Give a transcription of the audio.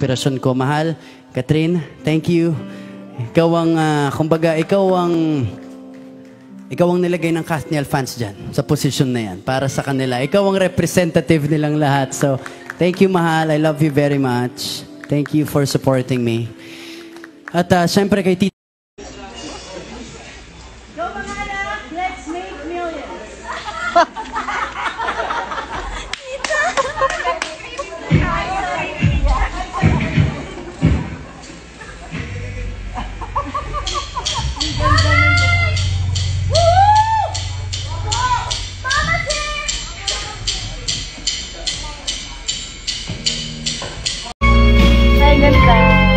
inspirasyon ko. Mahal, Catherine, thank you. Ikaw ang, kumbaga, ikaw ang nilagay ng Kathniel fans dyan, sa posisyon na yan, para sa kanila. Ikaw ang representative nilang lahat. So, thank you, Mahal. I love you very much. Thank you for supporting me. At syempre kay Tita. Go mga anak, let's make millions. Ay, ganda.